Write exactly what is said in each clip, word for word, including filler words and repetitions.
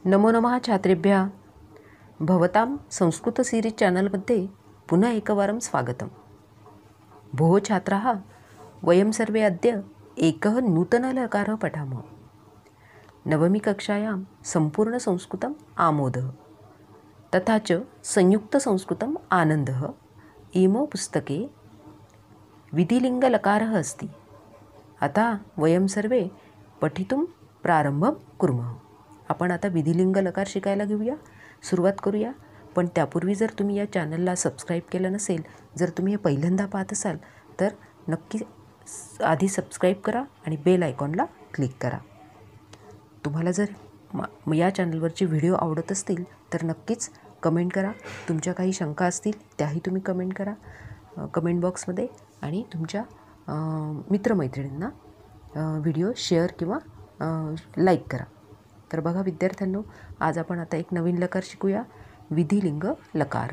नमो नमः छात्रेभ्यः भवतां संस्कृत सीरीज चॅनलमध्ये पुनः एकवारं स्वागतं। भोः छात्राः, वयं सर्वे अद्य एकः नूतनलकारः पठामः। नवमी कक्षायां सम्पूर्णसंस्कृतम् आमोदः तथा च संयुक्तसंस्कृतम् आनन्दः इमौ पुस्तके विधिलिङ्गलकारः अस्ति। अतः वयं सर्वे पठितुं प्रारंभं कुर्मः। आपण आता विधिलिंग लकार शिकायला घेऊया, सुरुवात करूया। पण त्यापूर्वी जर तुम्ही या चॅनलला सबस्क्राईब केलं नसेल, जर तुम्ही हे पहिल्यांदा पाहत असाल तर नक्की आधी सबस्क्राईब करा आणि बेल आयकॉनला क्लिक करा। तुम्हाला जर या चॅनलवरचे व्हिडिओ आवडत असतील तर नक्कीच कमेंट करा। तुमच्या काही शंका असतील त्याही तुम्ही कमेंट करा कमेंट बॉक्समध्ये, आणि तुमच्या मित्रमैत्रिणींना व्हिडिओ शेअर किंवा लाईक करा। तर बघा विद्यार्थ्यांनो, आज आपण आता एक नवीन लकार शिकूया, विधिलिंग लकार।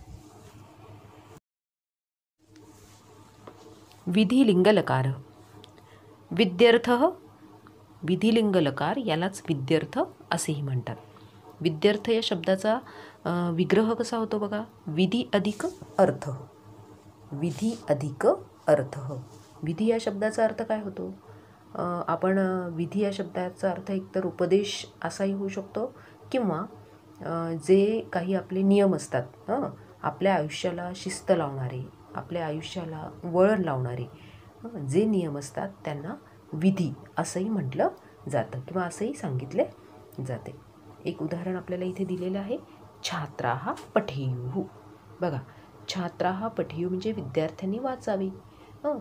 विधिलिंग लकार विद्यर्थः विधिलिंग लकार यालाच विद्यर्थ असेही म्हणतात। विद्यर्थ या शब्दाचा विग्रह कसा होतो बघा, विधी अधिक अर्थ। विधी अधिक अर्थ। विधी या शब्दाचा अर्थ काय होतो? आपण विधी या शब्दाचा अर्थ एकतर उपदेश असाही होऊ शकतो, किंवा जे काही आपले नियम असतात, हां आपल्या आयुष्याला शिस्त लावणारे, आपल्या आयुष्याला वळण लावणारे जे नियम असतात त्यांना विधी असंही म्हटलं जातं किंवा असंही सांगितले जाते। एक उदाहरण आपल्याला इथे दिलेलं आहे, छात्राः पठेयुः। बघा, छात्राः पठेयुः म्हणजे विद्यार्थ्यांनी वाचावे। हं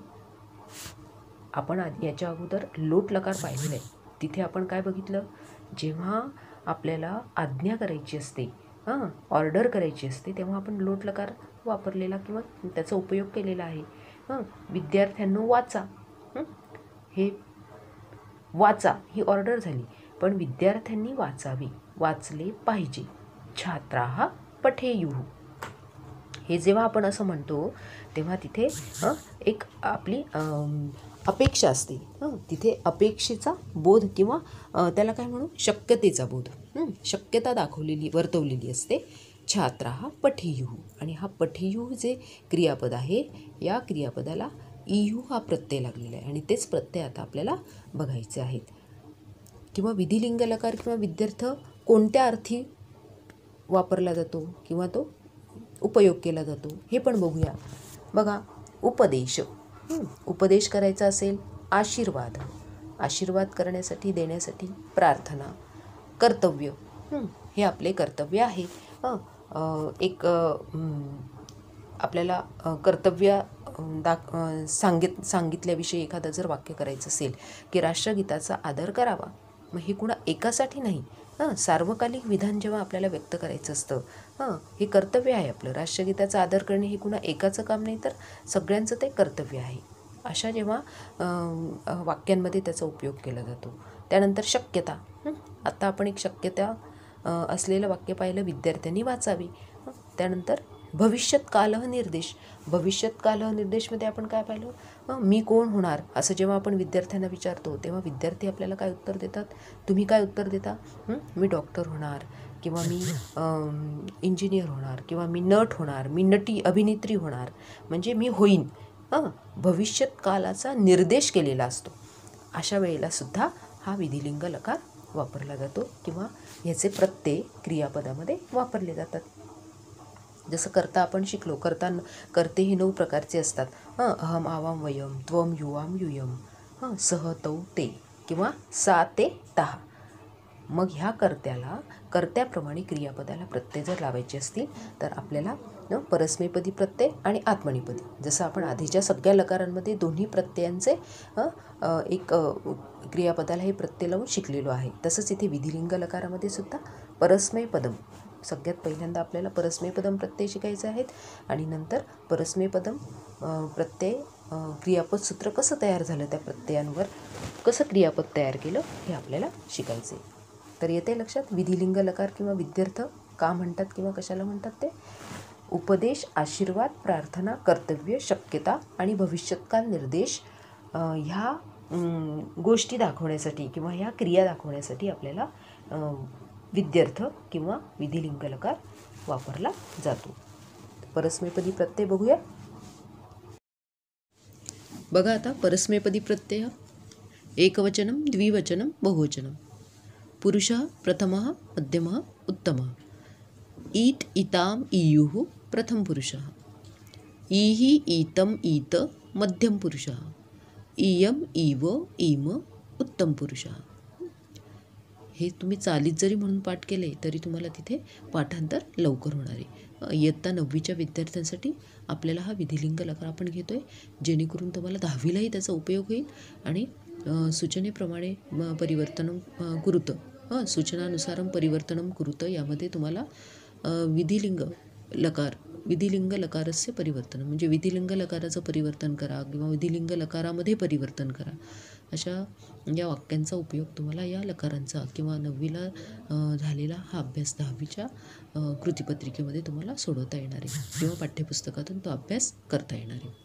आपण याच्या अगोदर लोट लकार पाहिलेला आहे। तिथे आपण काय बघितलं, जेव्हा आपल्याला आज्ञा करायची असते, हां ऑर्डर करायची असते, तेव्हा आपण लोट लकार वापरलेला किंवा त्याचा उपयोग केलेला आहे। हां विद्यार्थ्यांनो वाचा, हे वाचा ही ऑर्डर झाली, पण विद्यार्थ्यांनी वाचावे, वाचले पाहिजे। छात्राः पठेयुः हे जेव्हा आपण असं म्हणतो तेव्हा तिथे एक आपली अपेक्षा असते। हं तिथे अपेक्षेचा बोध किंवा त्याला काय म्हणू, शक्यतेचा बोध, शक्यता दाखवलेली वर्तवलेली असते। छात्राः पठेयुः, आणि हा पठेयुः जे क्रियापद आहे, या क्रियापदाला इयुः हा प्रत्यय लागलेला आहे, आणि तेच प्रत्यय आता आपल्याला बघायचे आहेत। किंवा विधिलिंग लकार किंवा विद्यर्थ कोणत्या अर्थी वापरला जातो किंवा तो उपयोग केला जातो हे पण बघूया। बघा, उपदेश, उपदेश करायचा असेल, आशीर्वाद, आशीर्वाद करण्यासाठी देण्यासाठी, प्रार्थना, कर्तव्य, हे आपले कर्तव्य आहे। एक आपल्याला कर्तव्य दाख सांगित सांगितल्याविषयी एखादं जर वाक्य करायचं असेल की राष्ट्रगीताचा आदर करावा, मग हे कुणा एकासाठी नाही, हां सार्वकालिक विधान जेव्हा आपल्याला व्यक्त करायचं असतं, हां हे कर्तव्य आहे आपलं। राष्ट्रगीताचा आदर करणे हे कुणा एकाचं काम नाही, तर सगळ्यांचं ते कर्तव्य आहे। अशा जेव्हा वाक्यांमध्ये त्याचा उपयोग केला जातो। त्यानंतर शक्यता, आता आपण एक शक्यता असलेलं वाक्य पाहिलं, विद्यार्थ्यांनी वाचावे। त्यानंतर भविष्यत कालः निर्देश, भविष्यत कालः निर्देशमध्ये आपण काय पाहिलं, मी कोण होणार असं जेव्हा आपण विद्यार्थ्यांना विचारतो तेव्हा विद्यार्थी आपल्याला काय उत्तर देतात, तुम्ही काय उत्तर देता, मी डॉक्टर होणार, किंवा मी इंजिनियर होणार, किंवा मी नट होणार, मी नटी अभिनेत्री होणार, म्हणजे मी होईन। हां भविष्यत कालाचा निर्देश केलेला असतो। अशा वेळेला सुद्धा हा विधिलिंग लकार वापरला जातो, किंवा ह्याचे प्रत्यय क्रियापदामध्ये वापरले जातात। जसं करता आपण शिकलो, करता करते हे नऊ प्रकारचे असतात। हां अहम आवाम वयम, त्वम युवाम युयम, हां सह तौ ते, किंवा सा ते तहा। मग ह्या कर्त्याला कर्त्याप्रमाणे क्रियापदाला प्रत्यय जर लावायचे असतील तर आपल्याला परस्मैपदी प्रत्यय आणि आत्मनेपदी, जसं आपण आधीच्या सगळ्या लकारांमध्ये दोन्ही प्रत्ययांचे एक क्रियापदाला हे प्रत्यय लावून शिकलेलो आहे, तसंच इथे विधिलिंग लकारामध्ये सुद्धा परस्मैपदम, सगळ्यात पहिल्यांदा आपल्याला परस्मैपदम प्रत्यय शिकायचे आहेत, आणि नंतर परस्मैपदम प्रत्यय क्रियापद सूत्र कसं तयार झालं, त्या प्रत्ययांवर कसं क्रियापद तयार केलं हे आपल्याला शिकायचे। तर येते लक्षात विधिलिंग लकार किंवा विद्यर्थ का म्हणतात किंवा कशाला म्हणतात ते? उपदेश, आशीर्वाद, प्रार्थना, कर्तव्य, शक्यता आणि भविष्यत्काल निर्देश ह्या गोष्टी दाखवण्यासाठी किंवा ह्या क्रिया दाखवण्यासाठी आपल्याला विद्यर्थ किंवा विधिलिंग लकार वापरला जातो. परस्मैपदी प्रत्यय बघूया. बघा आता परस्मैपदी प्रत्यय एकवचनम द्विवचनम बहुवचनम. पुरुषः प्रथमः मध्यमः उत्तमः. ईत इताम इयुः प्रथम पुरुषः. इहि ईतम ईत मध्यम पुरुषः. इयम इव इम उत्तम पुरुषः. हे तुम्ही चालीत जरी म्हणून पाठ केले तरी तुम्हाला तिथे पाठांतर लवकर होणार आहे. इयत्ता नववीच्या विद्यार्थ्यांसाठी आपल्याला हा विधिलिंग लकार आपण घेतो आहे, जेणेकरून तुम्हाला दहावीलाही त्याचा उपयोग होईल. आणि सूचनेप्रमाणे परिवर्तनं कुरुत हां सूचनानुसारं परिवर्तनं कुरुत यामध्ये तुम्हाला विधिलिंग लकार विधिलिंग लकारस्य परिवर्तन म्हणजे विधिलिंग लकाराचं परिवर्तन करा किंवा विधिलिंग लकारामध्ये परिवर्तन करा, अशा या वाक्यांचा उपयोग तुम्हाला या लकारांचा किंवा नववीला झालेला हा अभ्यास दहावीच्या कृतीपत्रिकेमध्ये तुम्हाला सोडवता येणार आहे किंवा पाठ्यपुस्तकातून तो अभ्यास करता येणार आहे.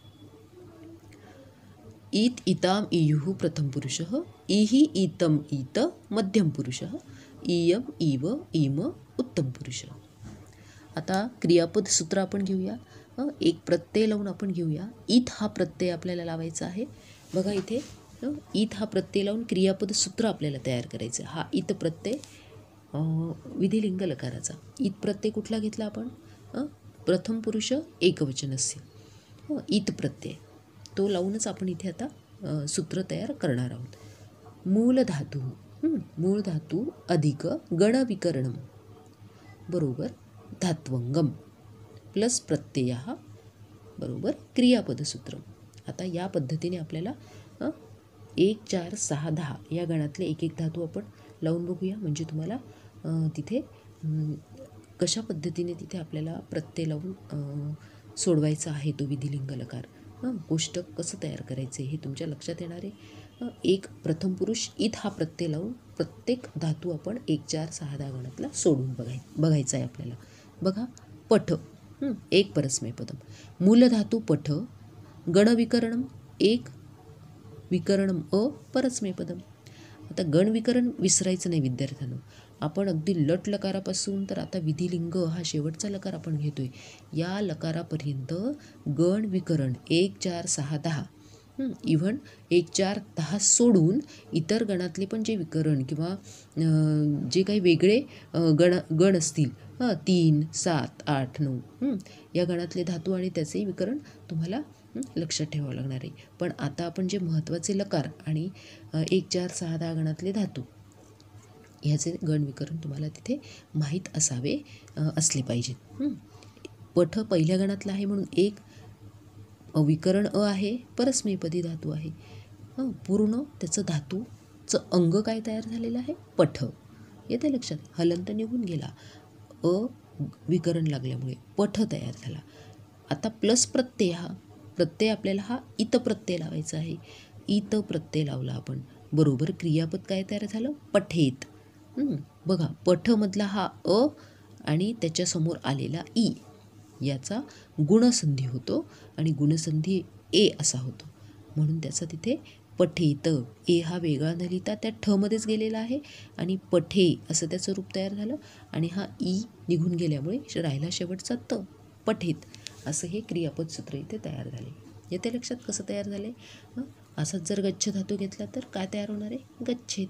ईत इताम इयुः प्रथम पुरुषः. इहि ईतम ईत मध्यम पुरुषः. इयम इव इम उत्तम पुरुषः. आता क्रियापद सूत्र आपण घेऊया. एक प्रत्यय लावून आपण घेऊया. ईत हा प्रत्यय आपल्याला लावायचा आहे. बघा इथे ईत हा प्रत्यय लावून क्रियापद सूत्र आपल्याला तयार करायचं. हा ईत प्रत्यय विधिलिंग लकाराचा. ईत प्रत्यय कुठला घेतला आपण? प्रथम पुरुष एकवचनस्य ईत प्रत्यय तो लावूनच आपण इथे आता सूत्र तयार करणार आहोत. मूल धातू मूळ धातू अधिक गणविकरणम बरोबर धात्वंगम प्लस प्रत्यय बरोबर क्रियापदसूत्र. आता या पद्धतीने आपल्याला एक चार सहा दहा या गणातले एक एक धातू आपण लावून बघूया, म्हणजे तुम्हाला तिथे कशा पद्धतीने तिथे आपल्याला प्रत्यय लावून सोडवायचा आहे तो विधिलिंग लकार. हां कोष्टक कसं तयार करायचे हे तुमच्या लक्षात येणार आहे. एक प्रथम पुरुष ईत हा प्रत्यय लावून प्रत्येक धातू आपण एक चार सहा दहा गणातला सोडून बघाय बघायचा आहे आपल्याला. बघा पठ एक परस्मैपदम. मूलधातू पठ गणविकरणम एक विकरणम अ परस्मैपदम. आता गणविकरण विसरायचं नाही विद्यार्थ्यांनो. आपण अगदी लट लकारापासून तर आता विधिलिंग हा शेवटचा लकार आपण घेतोय, या लकारापर्यंत गण विकरण एक चार सहा दहा इव्हन एक चार दहा सोडून इतर गणातले पण जे विकरण किंवा जे काही वेगळे गण गण असतील हां तीन सात आठ नऊ या गणातले धातू आणि त्याचेही विकरण तुम्हाला लक्षात ठेवावं लागणार आहे. पण आता आपण जे महत्त्वाचे लकार आणि एक चार सहा दहा गणातले धातू ह्याचे गण विकरण तुम्हाला तिथे माहीत असावे असले पाहिजेत. पठ पहिल्या गणातला आहे म्हणून एक विकरण अ आहे, परस्मैपदी धातू आहे. पूर्ण त्याचं धातूचं अंग काय तयार झालेलं आहे? पठ. येते लक्षात. हलंत निघून गेला, अ विकरण लागल्यामुळे पठ तयार झाला. आता प्लस प्रत्यय, हा प्रत्यय आपल्याला हा इत प्रत्यय लावायचा आहे. इत प्रत्यय लावला आपण बरोबर क्रियापद काय तयार झालं? पठेत. बघा पठमधला हा अ आणि त्याच्यासमोर आलेला ई याचा गुणसंधी होतो आणि गुणसंधी ए असा होतो, म्हणून त्याचा तिथे पठेत. ए हा वेगळा न लिहिता त्या ठमध्येच गेलेला आहे आणि पठे असं त्याचं रूप तयार झालं आणि हा ई निघून गेल्यामुळे राहिला शेवटचा त, पठेत असं हे क्रियापद सूत्र इथे तयार झाले. येते लक्षात कसं तयार झाले? असंच जर गच्छ धातू घेतला तर काय तयार होणार आहे? गच्छेत.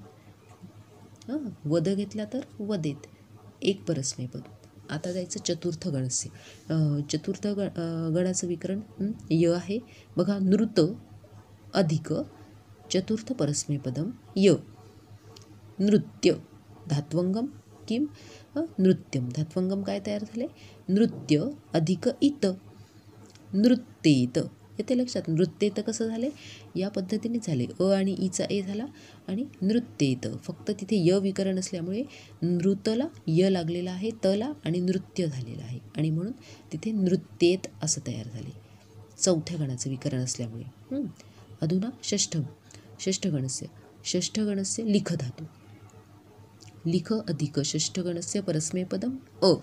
हां वद घेतला तर वदेत. एक परस्मैपद. आता जायचं चतुर्थ गणस्य. चतुर्थ ग गणाचं विकरण य आहे. बघा नृत अधिक चतुर्थ परस्मैपदम य नृत्य धात्वंगम किम नृत्यम. धात्वंगम काय तयार झाले? नृत्य अधिक इत नृत्येत. येते लक्षात. नृत्येत कसं झाले? या पद्धतीने झाले. अ आणि ईचा ए झाला आणि नृत्येत. फक्त तिथे य विकरण असल्यामुळे नृतला य लागलेला आहे, तला आणि नृत्य झालेलं आहे आणि म्हणून तिथे नृत्येत असं तयार झाले चौथ्या गणाचं विकरण असल्यामुळे. अधुना षष्ठ षष्ठ गणस्य. षष्ठ गणस्य लिख धातू. लिख अधिक षष्ठ गणस्य परस्मैपदम अ.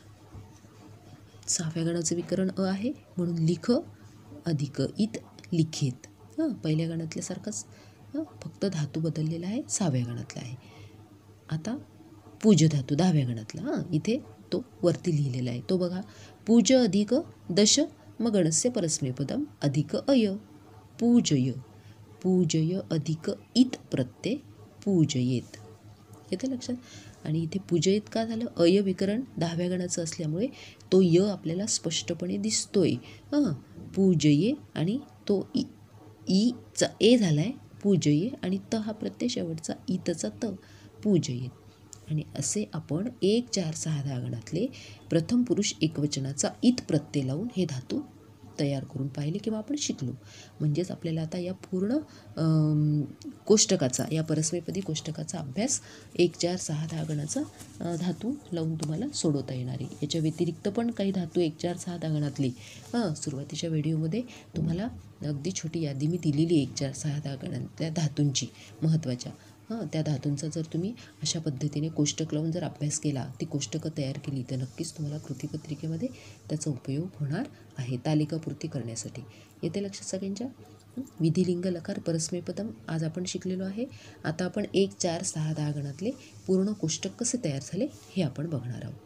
सहाव्या गणाचं विकरण अ आहे म्हणून लिख अधिक इत लिखित. हां पहिल्या गणातल्यासारखंच फक्त धातू बदललेला आहे, सहाव्या गणातला आहे. आता पूज धातू दहाव्या गणातला, हां इथे तो वरती लिहिलेला आहे तो बघा. पूज अधिक दश मग गणस्य परस्मैपदम अधिक अय पूजय. पूजय अधिक इत प्रत्यय पूजयेत. येते लक्षात. आणि इथे पूजयेत का झालं, अय विकरण दहाव्या गणाचं असल्यामुळे तो य आपल्याला स्पष्टपणे दिसतोय. हां पूजये आणि तो ई ईचा ए झाला आहे पूजये आणि त हा प्रत्यय शेवटचा ईतचा त पूजयेत. आणि असे आपण एक चार सहा दहा गणातले प्रथम पुरुष एकवचनाचा इत प्रत्यय लावून हे धातू तयार करून पाहिले किंवा आपण शिकलो. म्हणजेच आपल्याला आता या पूर्ण कोष्टकाचा या परस्मैपदी कोष्टकाचा अभ्यास एक चार सहा दहा गणाचा धातू लावून तुम्हाला सोडवता येणार आहे. याच्या व्यतिरिक्त पण काही धातू एक चार सहा दहा गणातले हां सुरुवातीच्या व्हिडिओमध्ये तुम्हाला अगदी छोटी यादी मी दिलेली एक चार सहा दहा गणातल्या धातूंची महत्त्वाच्या. हां त्या धातूंचा जर तुम्ही अशा पद्धतीने कोष्टक लावून जर अभ्यास केला, ती कोष्टकं तयार केली तर नक्कीच तुम्हाला कृतीपत्रिकेमध्ये त्याचा उपयोग होणार आहे तालिकापूर्ती करण्यासाठी. येते लक्षात सगळ्यांच्या. विधिलिंग लकार परस्मैपदम आज आपण शिकलेलो आहे. आता आपण एक चार सहा दहा गणातले पूर्ण कोष्टक कसे तयार झाले हे आपण बघणार आहोत.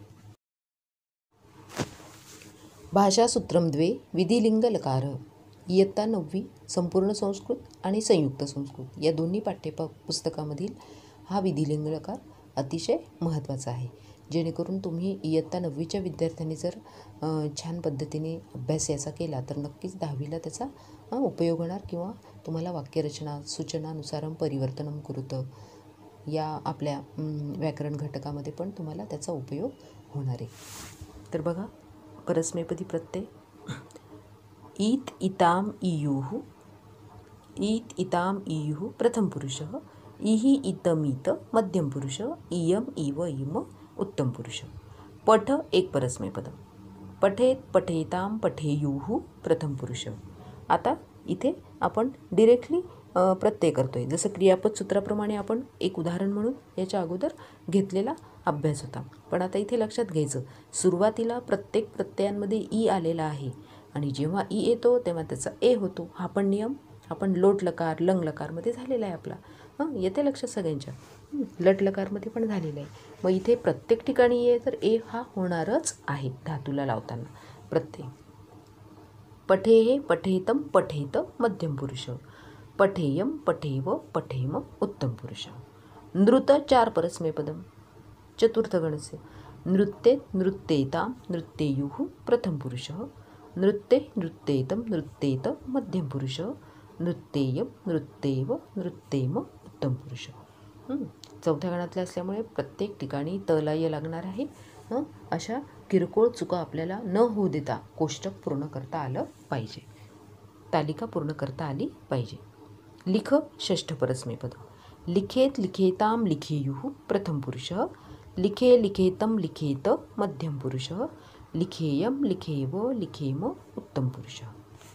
भाषासूत्रम द्वे विधिलिंग लकार. इयत्ता नववी संपूर्ण संस्कृत आणि संयुक्त संस्कृत या दोन्ही पाठ्यप पुस्तकामधील हा विधिलिंग लकार अतिशय महत्त्वाचा आहे. जेणेकरून तुम्ही इयत्ता नववीच्या विद्यार्थ्यांनी जर छान पद्धतीने अभ्यास याचा केला तर नक्कीच दहावीला त्याचा उपयोग होणार किंवा तुम्हाला वाक्यरचना सूचनानुसारम परिवर्तनम कुरुतं या आपल्या व्याकरण घटकामध्ये पण तुम्हाला त्याचा उपयोग होणार आहे. तर बघा परस्मैपदी प्रत्यय ईत इताम इयुः. ईत इताम इयुः प्रथम पुरुषः. इहि इतमीत मध्यम पुरुषः. इयम इव इम उत्तम पुरुषः. पठ एक परस्मैपदम. पठेत पठेताम पठेयुः प्रथम पुरुषः. आता इथे आपण डिरेक्टली प्रत्यय करतोय. जसं क्रियापद सूत्राप्रमाणे आपण एक उदाहरण म्हणून याच्या अगोदर घेतलेला अभ्यास होता. पण आता इथे लक्षात घ्यायचं सुरुवातीला प्रत्येक प्रत्ययांमध्ये ई आलेला आहे आणि जेव्हा ई येतो तेव्हा त्याचा ए होतो. हा पण नियम आपण लोट लकार लंग लकारमध्ये झालेला आहे आपला. हां येते लक्षात सगळ्यांच्या. लट लकारमध्ये पण झालेलं आहे. मग इथे प्रत्येक ठिकाणी ये तर ए हा होणारच आहे धातूला लावताना प्रत्यय. पठेहे पठेतम पठेत मध्यम पुरुष. पठेयम पठेव पठेम उत्तम पुरुष. नृत चार परस्मैपदम चतुर्थ गणस्य. नृत्येत नृत्येताम नृत्येयुः प्रथम पुरुषः. नृत्ये नृत्येतम नृत्येत मध्यम पुरुषः. नृत्येयम नृत्येव नृत्येम उत्तम पुरुष. चौथ्या गणातले असल्यामुळे प्रत्येक ठिकाणी तला य लागणार आहे. हं अशा किरकोळ चुका आपल्याला न होऊ देता कोष्टक पूर्ण करता आलं पाहिजे, तालिका पूर्ण करता आली पाहिजे. लिख षष्ठ परस्मैपद. लिखेत लिखेताम लिखेयुः प्रथम पुरुषः. लिखे लिखेतम लिखेत मध्यम पुरुषः. लिखेयम लिखेव लिखेम उत्तम पुरुषः.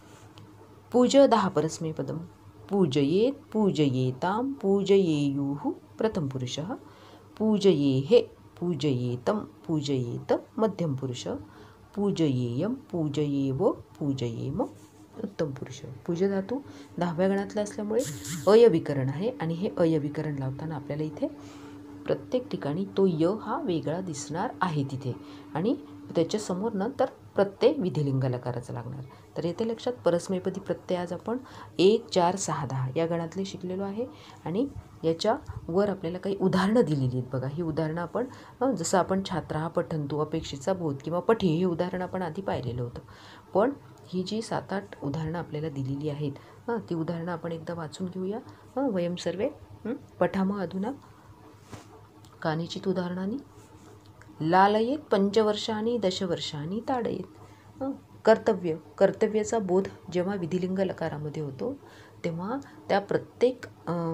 पूज दहा परस्मैपदम. पूजयेत पूजयेताम पूजयेयुः प्रथम पुरुषः. पूजयेहे पूजयेतम पूजयेत मध्यम पुरुषः. पूजयेयम पूजयेव पूजयेम उत्तम पुरुष. पूज धातू दहाव्या गणातला असल्यामुळे अयविकरण आहे आणि हे अयविकरण लावताना आपल्याला इथे प्रत्येक ठिकाणी तो य हा वेगळा दिसणार आहे तिथे आणि त्याच्यासमोर नंतर प्रत्यय विधिलिंग लकाराचा लागणार. तर येथे लक्षात परस्मैपदी प्रत्यय आज आपण एक चार सहा दहा या गणातले शिकलेलो आहे आणि याच्यावर आपल्याला काही उदाहरणं दिलेली आहेत बघा. ही उदाहरणं आपण जसं आपण छात्रा पठंतु अपेक्षेचा बोध किंवा पठी हे उदाहरण आपण आधी पाहिलेलं होतं. पण ही जी सात आठ उदाहरणं आपल्याला दिलेली आहेत हां ती उदाहरणं आपण एकदा वाचून घेऊया. हां वयम सर्वे पठाम अधुना कानिचित उदाहरणानी. लालयेत पंचवर्षांनी दशवर्षांनी ताडयेत. कर्तव्य कर्तव्याचा बोध जेव्हा विधिलिंग लकारामध्ये होतो तेव्हा त्या प्रत्येक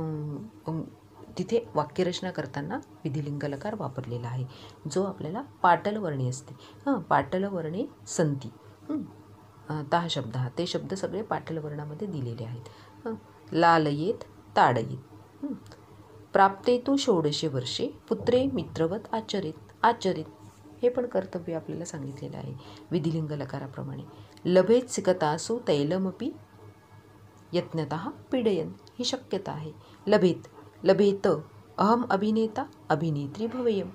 तिथे वाक्यरचना करताना विधिलिंग लकार वापरलेला आहे जो आपल्याला पाटलवर्णी असते. हां पाटलवर्णे संती ता शब्द हा ते शब्द सगळे पाटलवर्णामध्ये दिलेले आहेत. लालयेत ताडयेत. प्राप्ते तु षोडशे वर्षे पुत्रे मित्रवत आचरित आचरित हे पण कर्तव्य आपल्याला सांगितलेलं आहे विधिलिंग लकाराप्रमाणे. लभेत सिकतासु तैलमपि यत्नतः पीडयन ही शक्यता आहे. लभेत लभेत अहम अभिनेता अभिनेत्री भवेयम.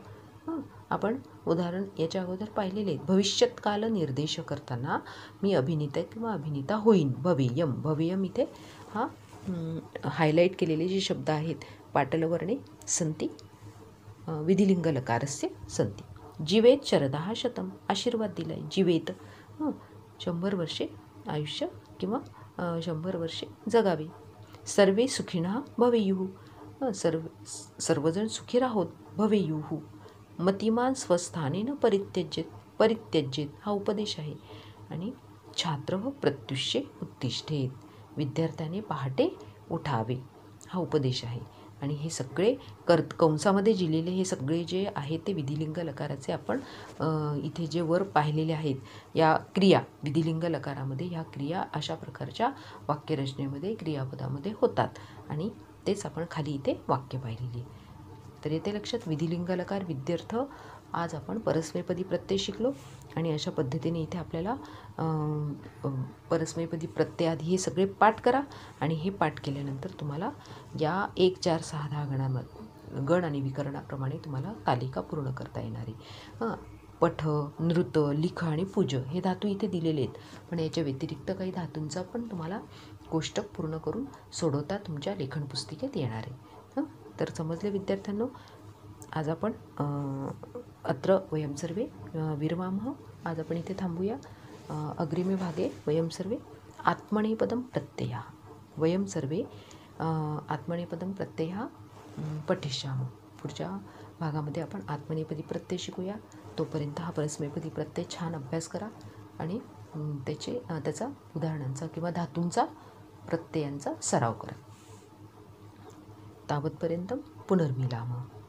हं आपण उदाहरण याच्या अगोदर पाहिलेले आहेत. भविष्यत्काल निर्देश करताना मी अभिनेता किंवा अभिनेता होईन. भवेयम भवेयम इथे हा हायलाईट केलेले जे शब्द आहेत पाटलवर्णे सन्ति विधिलिंग लकारस्य सन्ति. जीवेत शरदः शतम आशीर्वाद दिलाय. जीवेत हं शंभर वर्षे आयुष्य किंवा शंभर वर्षे जगावे. सर्वे सुखिनः भवेयुः सर्व सर्वजण सुखी राहोत. भवेयुः. मतिमान स्वस्थानेन परित्यज्येत परित्यज्येत हा उपदेश आहे. आणि छात्र प्रत्युष्ये उत्तिष्ठेत विद्यार्थ्याने पहाटे उठावे हा उपदेश आहे. आणि हे सगळे कर कंसामध्ये लिहिलेले हे सगळे जे आहे ते विधिलिंग लकाराचे आपण इथे जे वर पाहिलेले आहेत या क्रिया विधिलिंग लकारामध्ये ह्या क्रिया अशा प्रकारच्या वाक्यरचनेमध्ये क्रियापदामध्ये होतात आणि तेच आपण खाली इथे वाक्य पाहिलेली. तर येते लक्षात विधिलिंग लकार विद्यर्थ. आज आपण परस्मैपदी प्रत्यय शिकलो आणि अशा पद्धतीने इथे आपल्याला परस्मैपदी प्रत्यय आधी हे सगळे पाठ करा आणि हे पाठ केल्यानंतर तुम्हाला या एक चार सहा दहा गणांमध्ये गण आणि विकरणाप्रमाणे तुम्हाला तालिका पूर्ण करता येणार आहे. हां पठ नृत लिख आणि पूज हे धातू इथे दिलेले आहेत, पण याच्या व्यतिरिक्त काही धातूंचा पण तुम्हाला कोष्टक पूर्ण करून सोडवता तुमच्या लेखन पुस्तिकेत येणार आहे. हां तर समजले विद्यार्थ्यांनो. आज आपण अत्र वयं सर्वे विरमामः. आज आपण इथे थांबूया. अग्रिमे भागे वयं सर्वे आत्मनेपदं प्रत्ययः वयं सर्वे आत्मनेपदं प्रत्ययः पठिष्यामः. पुढच्या भागामध्ये आपण आत्मनेपदी प्रत्यय शिकूया. तोपर्यंत हा परस्मैपदी प्रत्यय छान अभ्यास करा आणि त्याचे त्याचा उदाहरणांचा किंवा धातूंचा प्रत्ययांचा सराव करा. तावतपर्यंत पुनर्मिलामः.